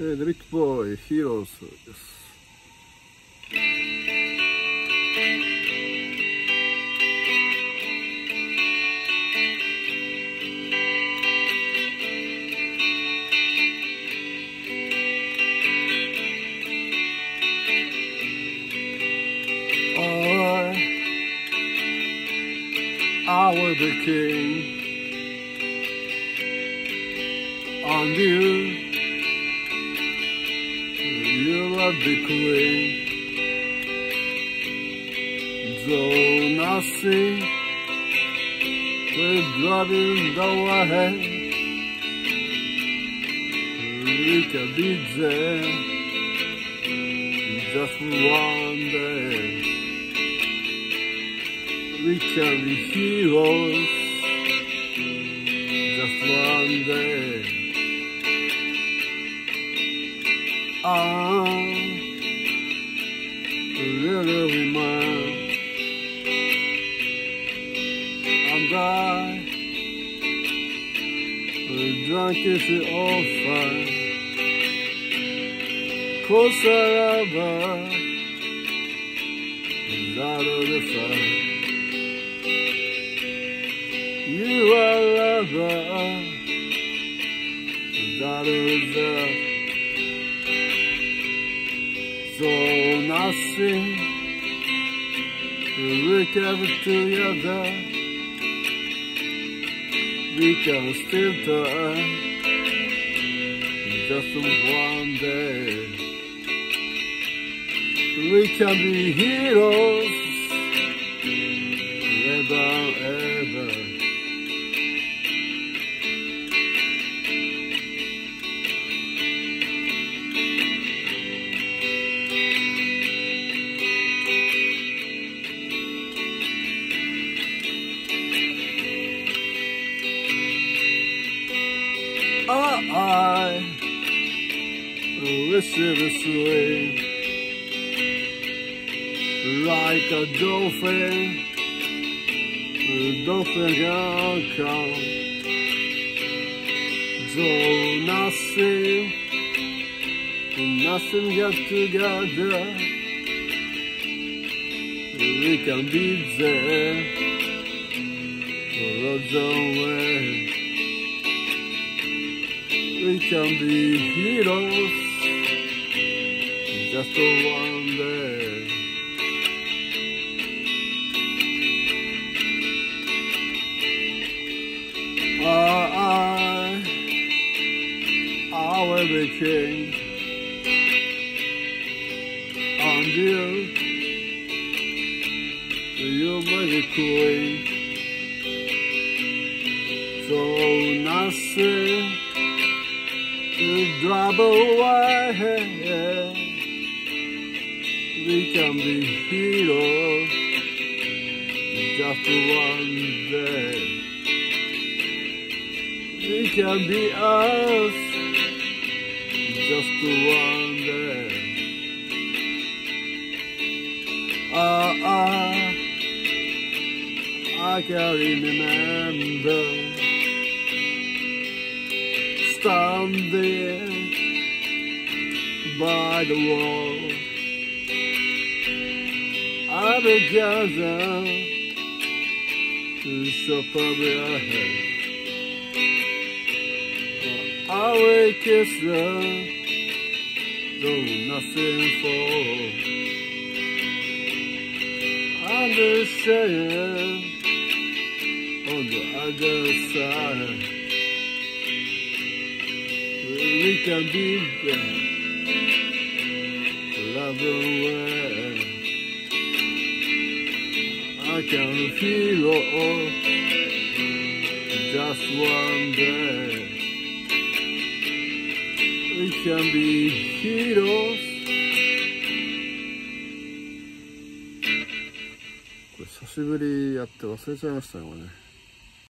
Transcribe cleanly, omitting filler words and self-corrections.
デビッド・ボーイ、ヒーローズです。I will be king, and you will be queen. Though nothing will drive you away, we can be there just one day. We can be heroes just one day. I'm a little man. I'm glad we're drunk is all fine. 'Cause I ever out of the fire. You are lover, that is that. So nothing we can together. We can still turn just one day. We can be heroes, ever, ever. I wish it was sweet, like a dolphin can come. Though nothing got together, we can be there for the way. We can be heroes just one day. I will be king, and you will be queen. So nothing drive away. We can be heroes just one day. We can be us just one day. I can remember standing by the wall, I began to suffer my head. I will kiss her, though nothing for. Understand on the other side. We can be there, love away. I can feel all just one day. We can be heroes. これ久しぶりやって忘れちゃいましたね、これね。